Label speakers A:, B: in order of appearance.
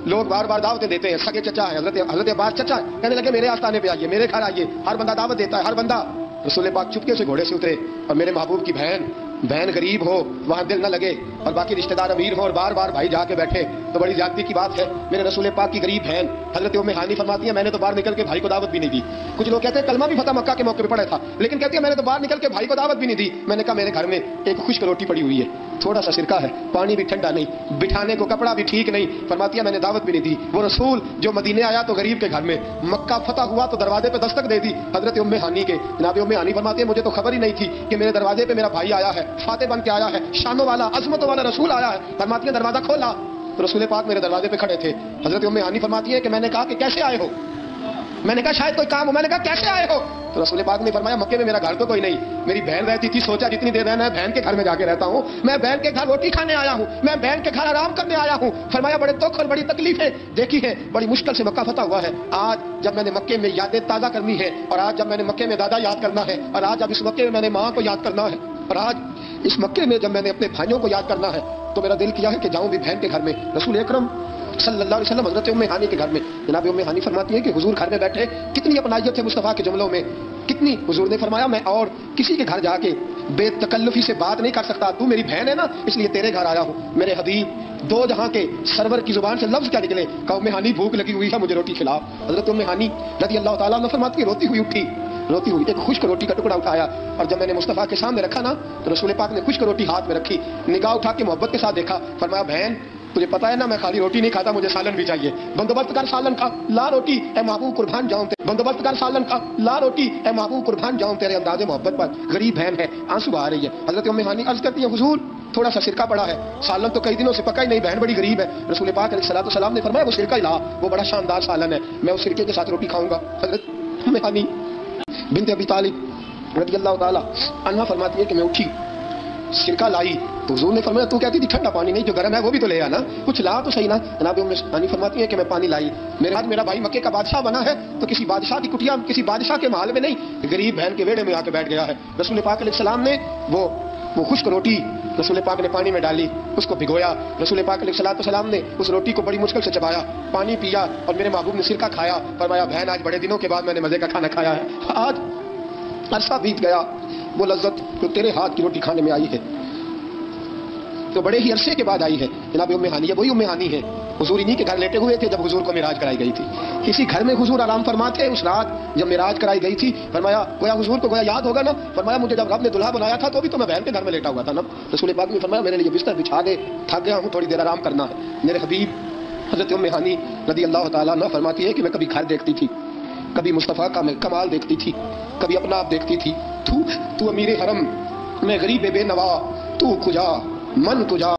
A: لوگ بار بار دعوتیں دیتے ہیں، سگے چچا ہے حضرت عباس چچا ہے، کہنے لگے میرے آستانے پہ آئیے، میرے گھر آئیے، ہر بندہ دعوت دیتا ہے، ہر بندہ۔ رسول پاک چپکے سے گھوڑے سے اترے اور میرے محبوب کی بہن غریب ہو وہاں دل نہ لگے، اور باقی رشتہ دار امیر ہو اور بار بار بھائی جا کے بیٹھے تو بڑی زیادتی کی بات ہے۔ میرے رسول پاک کی غریب بہن حضرت ام ہانی فرماتی ہے میں نے تو باہر نکل کے بھائی کو دعوت بھی نہیں دی۔ کچھ لوگ کہتے ہیں کلمہ بھی فتح مکہ کے موقع پہ پڑھا تھا، لیکن کہتی ہے میں نے تو باہر نکل کے بھائی کو دعوت بھی نہیں دی۔ میں نے کہا میرے گھر میں ایک خشک روٹی پڑی ہوئی ہے، تھوڑا سا سرکہ ہے، پانی بھی ٹھنڈا نہیں، بٹھانے کو کپڑا بھی ٹھیک نہیں۔ فرماتی ہے میں نے دعوت بھی نہیں دی۔ وہ رسول جو مدینے آیا تو غریب کے گھر میں، مکہ فتح ہوا تو دروازے پہ دستک دے دی حضرت ام ہانی کے۔ جناب ام ہانی فرماتی ہے مجھے تو خبر ہی نہیں تھی کہ میرے دروازے پہ میرا بھائی آیا ہے، فاتح بن کے آیا ہے، شانوں والا عظمتوں والا رسول آیا ہے۔ فرماتی ہے دروازہ کھولا تو رسول پاک میرے دروازے پہ کھڑے تھے۔ حضرت ام ہانی فرماتی ہے کہ میں نے کہا کہ کیسے آئے ہو؟ میں نے کہا شاید کوئی کام ہو، میں نے کہا کیسے آئے ہو؟ تو رسول پاک نے فرمایا مکے میں میرا گھر تو کوئی نہیں، میری بہن رہتی تھی، سوچا جتنی دیر رہنا ہے بہن کے گھر میں جا کے رہتا ہوں، میں بہن کے گھر روٹی کھانے آیا ہوں، میں بہن کے گھر آرام کرنے آیا ہوں۔ فرمایا بڑے دکھ اور بڑی تکلیفیں دیکھی ہے، بڑی مشکل سے مکہ فتح ہوا ہے، آج جب میں نے مکے میں یادیں تازہ کرنی ہے، اور آج جب میں نے مکے میں دادا یاد کرنا ہے، اور آج جب اس مکے میں میں نے ماں کو یاد کرنا ہے، اور آج اس مکے میں جب میں نے اپنے بھائیوں کو یاد کرنا ہے، تو میرا دل کیا ہے کہ جاؤں بھی بہن کے گھر میں۔ رسول اکرم صلی اللہ علیہ وسلم حضرت ام ہانی کے گھر میں، جناب ام ہانی فرماتی ہے کہ حضور گھر میں بیٹھے، کتنی اپنائیت ہے مصطفیٰ کے جملوں میں، کتنی۔ حضور نے فرمایا میں اور کسی کے گھر جا کے بے تکلفی سے بات نہیں کر سکتا، تو میری بہن ہے نا اس لیے تیرے گھر آیا ہوں۔ میرے حبیب دو جہاں کے سرور کی زبان سے لفظ کیا نکلے، کہ ام ہانی بھوک لگی ہوئی ہے مجھے روٹی کھلا۔ حضرت ام ہانی رضی اللہ تعالیٰ عنہ فرماتی ہے روتی ہوئی اٹھی، روتی ہوئی ایک خشک روٹی کا ٹکڑا اٹھایا، اور جب میں نے مصطفیٰ کے سامنے رکھا نا تو رسول پاک نے خشک روٹی ہاتھ میں رکھی، نگاہ اٹھا کے محبت کے ساتھ دیکھا، فرمایا بہن تجھے پتا ہے نا میں خالی روٹی نہیں کھاتا، مجھے سالن بھی چاہیے، بندوبست کر سالن کا، لا روٹی اے محبوب قربان جاؤں تیرے، بندوبست کر سالن کا، لا روٹی اے محبوب قربان جاؤں تیرے انداز محبت پر۔ غریب بہن ہے، آنسو آ رہی ہے۔ حضرت ام ہانی عرض کرتی ہے حضور تھوڑا سا سرکہ پڑا ہے، سالن تو کئی دنوں سے پکا ہی نہیں، بہن بڑی غریب ہے۔ رسول پاک علیہ الصلوۃ والسلام نے فرمایا وہ سرکہ لا، وہ بڑا شاندار سالن ہے، میں اس سرکے کے ساتھ روٹی کھاؤں گا۔ حضرت ام ہانی بنت ابی طالب رضی اللہ تعالی عنہا فرماتی ہے کہ میں اٹھی، سرکہ لائی تو حضور نے فرمایا تو کہتی تھی ٹھنڈا پانی نہیں، جو گرم ہے وہ بھی تو لے آنا، کچھ لا تو صحیح نا۔ جناب ام ہانی فرماتی ہے کہ میں پانی لائی، میرا بھائی مکے کا بادشاہ بنا ہے تو کسی بادشاہ کی کٹیا کسی بادشاہ کے محل میں نہیں، غریب بہن کے ویڑے میں آ کے بیٹھ گیا ہے۔ رسول پاک علیہ السلام نے وہ خشک روٹی رسول پاک نے پانی میں ڈالی، اس کو بھگویا، رسول پاک علیہ السلام نے اس روٹی کو بڑی مشکل سے چبایا، پانی پیا، اور میرے محبوب نے سرکہ کھایا۔ فرمایا بہن آج بڑے دنوں کے بعد میں نے مزے کا کھانا کھایا ہے، آج عرصہ بیت گیا، وہ لذت جو تیرے ہاتھ کی روٹی کھانے میں آئی ہے تو بڑے ہی عرصے کے بعد آئی ہے۔ جناب ام ہانی ہے، وہی ام ہانی ہے، حضور انہی کے گھر لیٹے ہوئے تھے جب حضور کو معراج کرائی گئی تھی، اسی گھر میں حضور آرام فرما تھے اس رات جب معراج کرائی گئی تھی۔ فرمایا گویا حضور کو گویا یاد ہوگا نا، فرمایا مجھے جب رب نے دلہا بنایا تھا تو بھی تو میں بہن کے گھر میں لیٹا ہوا تھا نا۔ رسول پاک نے فرمایا میرے لیے بستر بچھا دے، تھک گیا ہوں، تھوڑی دیر آرام کرنا ہے۔ میرے حبیب حضرت ام ہانی رضی اللہ تعالیٰ عنہ فرماتی ہے کہ میں کبھی گھر دیکھتی تھی، کبھی مصطفیٰ کا میں کمال دیکھتی تھی، کبھی اپنا آپ دیکھتی تھی، تو امیر حرم میں غریب بے نوا، تو کجا من کجا